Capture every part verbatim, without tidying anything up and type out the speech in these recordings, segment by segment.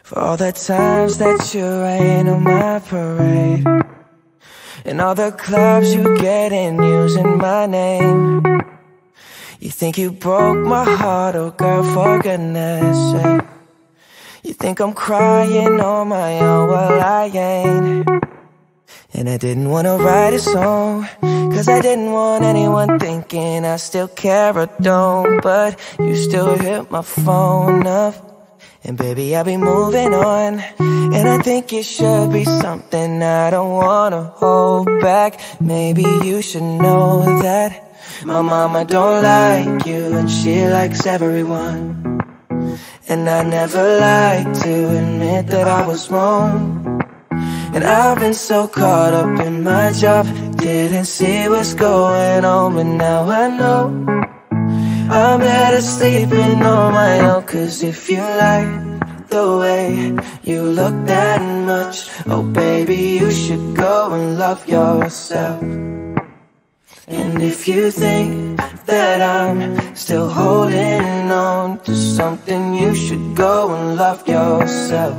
For all the times that you rain on my parade, and all the clubs you get in using my name. You think you broke my heart, oh girl, for goodness sake. You think I'm crying on my own, well I ain't. And I didn't wanna write a song, cause I didn't want anyone thinking I still care or don't. But you still hit my phone up, and baby, I'll be moving on. And I think it should be something I don't wanna hold back. Maybe you should know that my mama don't like you, and she likes everyone. And I never like to admit that I was wrong. And I've been so caught up in my job, didn't see what's going on. But now I know I'm better sleeping on my own. Cause if you like the way you look that much, oh baby, you should go and love yourself. And if you think that I'm still holding on to something, you should go and love yourself.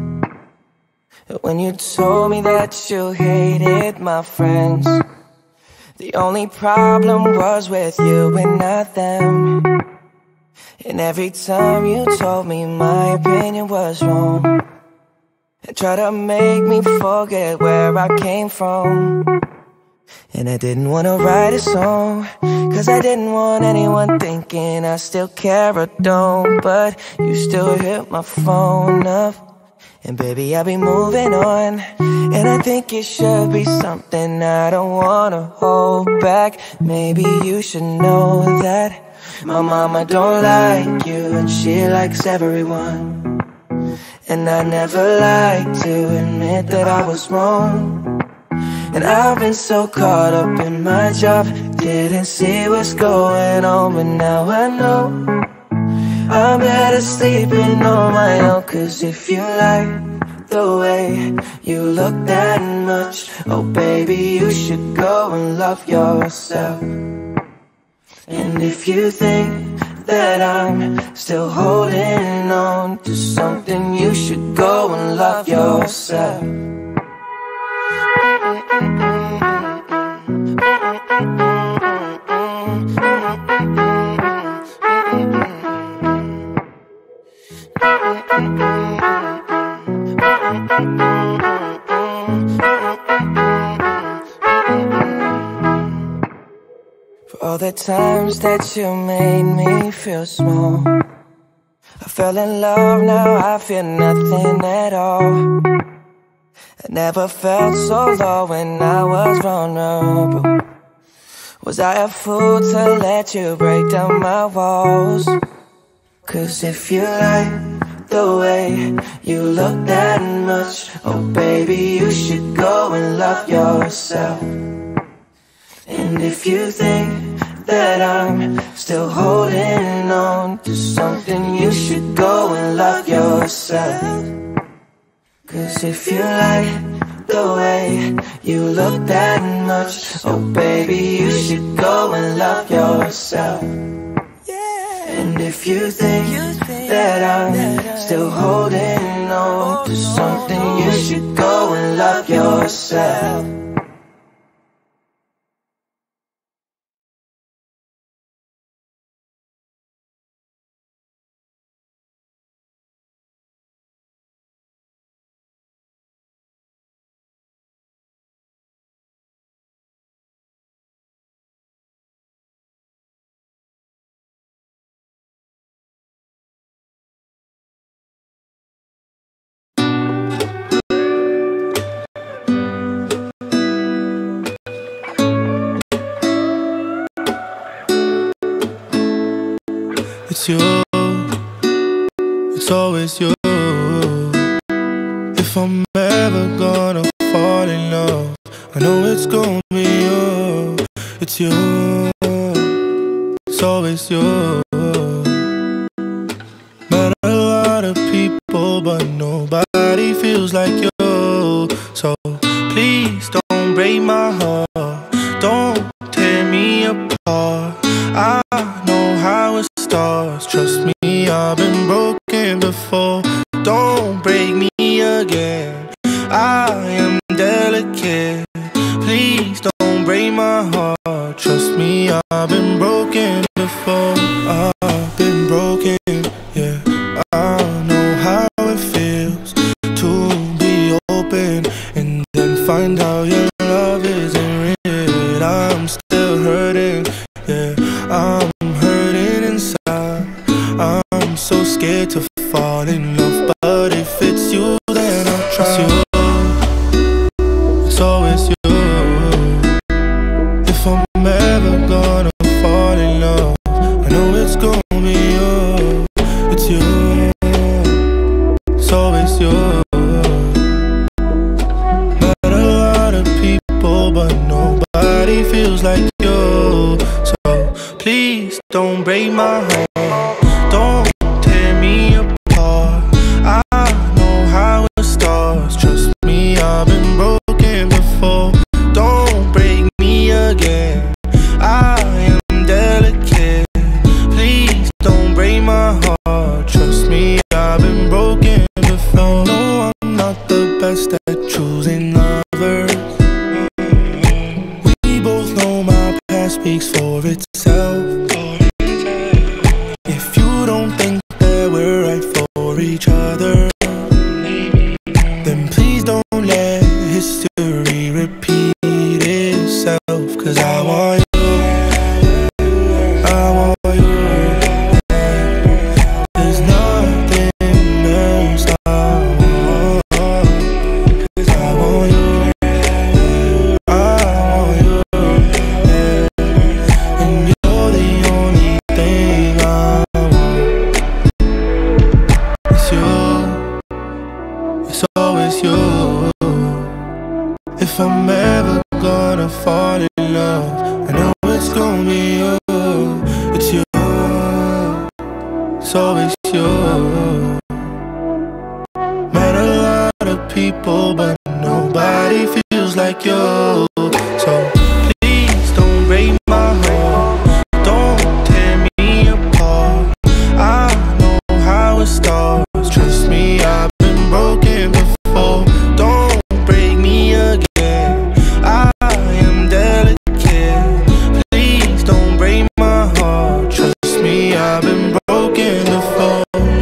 When you told me that you hated my friends, the only problem was with you and not them. And every time you told me my opinion was wrong, and tried to make me forget where I came from. And I didn't wanna write a song, cause I didn't want anyone thinking I still care or don't. But you still hit my phone up, and baby, I'll be moving on. And I think it should be something I don't wanna hold back. Maybe you should know that my mama don't like you, and she likes everyone. And I never like to admit that I was wrong. And I've been so caught up in my job, didn't see what's going on. But now I know I'm better sleeping on my own. Cause if you like the way you look that much, oh baby, you should go and love yourself. And if you think that I'm still holding on to something, you should go and love yourself. For all the times that you made me feel small, I fell in love, now I feel nothing at all. I never felt so low when I was vulnerable. Was I a fool to let you break down my walls? Cause if you like the way you look that much, oh baby, you should go and love yourself. And if you think that I'm still holding on to something, you should go and love yourself. Cause if you like the way you look that much, oh baby, you should go and love yourself. And if you think that I'm still holding on to something, you should go and love yourself. It's you, it's always you. If I'm ever gonna fall in love, I know it's gonna be you. It's you, it's always you. Met a lot of people, but nobody feels like you. So please don't break my heart, don't tear me apart. I know how it starts, trust me, I've been broken before. Don't don't break me again. I am delicate, please don't break my heart. Trust me, I've been broken before. I've been broken, yeah. I know how it feels to be open and then find out your love isn't real. I'm still hurting, yeah. I'm hurting inside. I'm so scared to fall in love, but if it's you, then I'll try. It's always you. If I'm ever gonna fall in love, I know it's gonna be you. It's you. It's always you. Met a lot of people, but nobody feels like you. So please don't break my heart. Don't tear me apart. I know how it starts. Trust me, I've been broken before. Don't break me again. I am delicate, please don't break my heart. Trust me, I've been broken before. No, I'm not the best at choosing lovers. We both know my past speaks for itself. If you don't think that we're right for each other, then please don't let history repeat itself. Cause I want you, I want you. There's nothing else I want. Cause I want you, I want you, yeah. And you're the only thing I want. It's you, it's always you. If I'm ever gonna fall in love, I know it's gonna be you. It's you, it's always you. Met a lot of people, but nobody feels like you. So please don't break my heart. Don't tear me apart. I know how it starts. Trust me, I've been broken before. Don't break me again. I am delicate, please don't break my heart. Trust me, I've been broken before.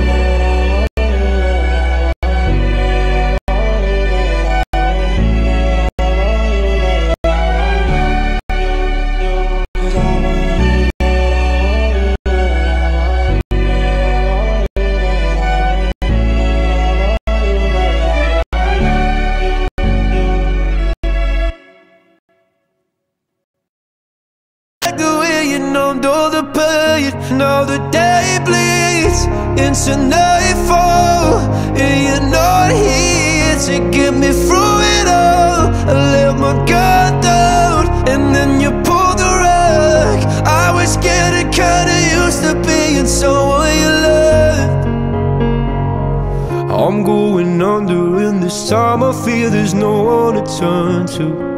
All the pain, now the day bleeds into nightfall, and you're not here to get me through it all. I let my guard down, and then you pulled the rug. I was getting kinda used to being someone you loved. I'm going under, and this time I feel there's no one to turn to.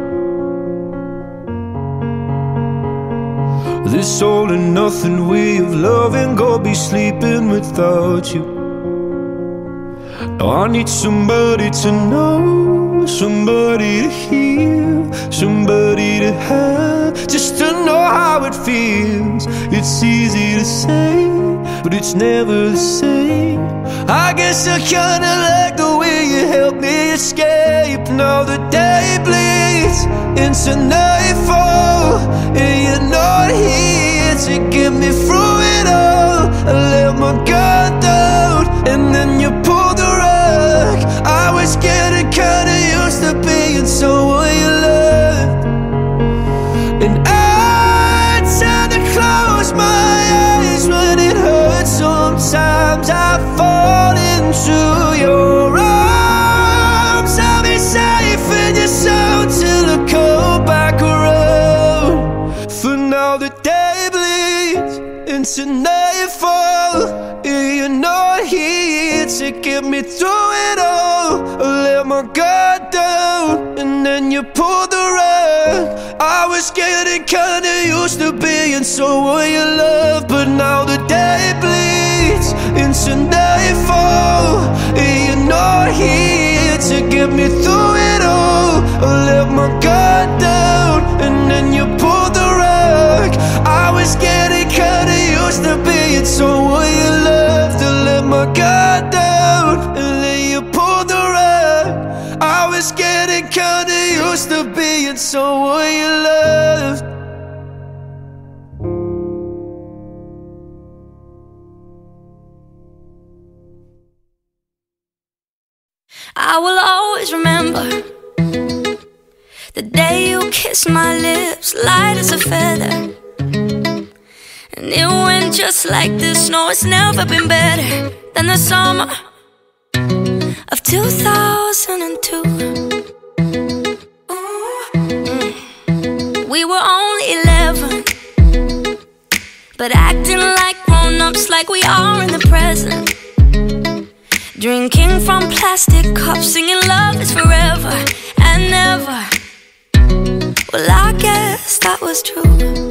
This all and nothing way of loving, go be sleeping without you. Now I need somebody to know, somebody to hear, somebody to have, just to know how it feels. It's easy to say, but it's never the same. I guess I kinda like the way you helped me escape. Now the day bleeds into nightfall, and you're not here to get me through it all. I let my guard down, and then you pulled the rug. I was getting kinda used to being someone you loved, and I tend to close my eyes when it hurts. Sometimes I fall into your arms. I'll be safe in your soul till I come back around. For now the day bleeds into nightfall, and you're not here to get me through it all. I let my guard down, and then you pulled the rug. I was getting kinda used to being someone you love, but now the day bleeds into nightfall. You're not here to get me through it all. I let my guard down and then you pulled the rug. I was getting kinda used to being someone you loved. To let my guard down and then you pulled the rug. I was getting kinda used to being someone you loved. I will always remember the day you kissed my lips, light as a feather. And it went just like this. No, it's never been better than the summer of two thousand two. Mm. We were only eleven, but acting like grown-ups, like we are in the present. Drinking from plastic cups, singing love is forever and never. Well, I guess that was true.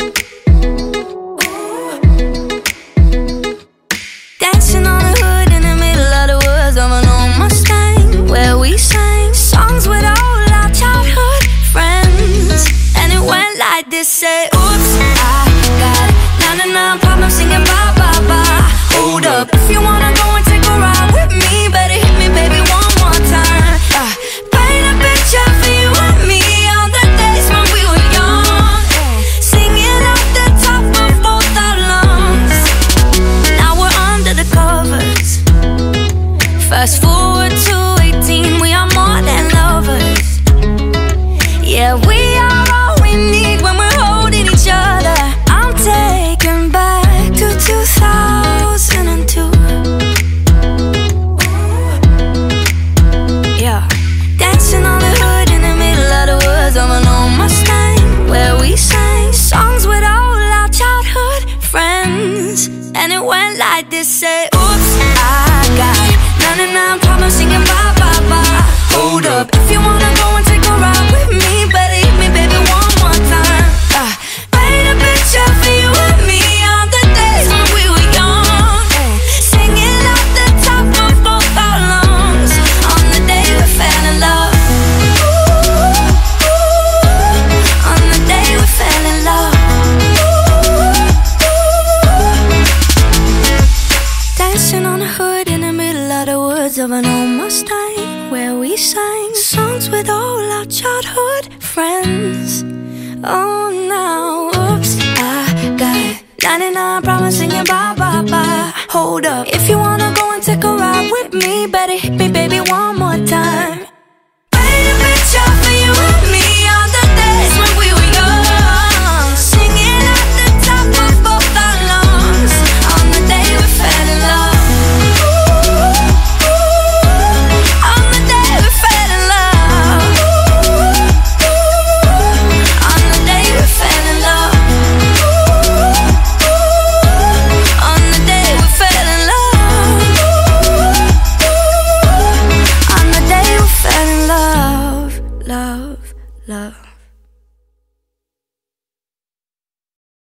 Dancing on the hood in the middle of the woods of an old Mustang, where we sang songs with all our childhood friends. And it went like this, say, oops, I got ninety-nine problems singing bye, bye, bye. Hold up, if you wanna go and take a ride with me, better hit me, baby, one more time. uh, Paint a picture for you and me on the days when we were young, singing off the top of both our lungs. Now we're under the covers. Fast forward to eighteen, we are more than lovers. Yeah, we are all we need when we're holding each other. I'm taken back to two thousand two. Yeah, dancing on the hood in the middle of the woods of an old Mustang, where we sang songs with all our childhood friends. And it went like this, say, oops, I got ninety-nine problems singing bye, bye, bye. Hold up, if you wanna go and take a ride with me, better hit me, baby, one more time. uh, Paint a picture for you and me on the days when we were young, singing off the top of both our lungs on the day we fell in love. Ooh, ooh, on the day we fell in love. Ooh, ooh. Dancing on the hood in the middle of the woods of an old Mustang, where we sang songs with all our childhood friends. Oh, now, oops, I got ninety-nine problems singing bye, bye, bye. Hold up, if you wanna go and take a ride with me, better hit me, baby, one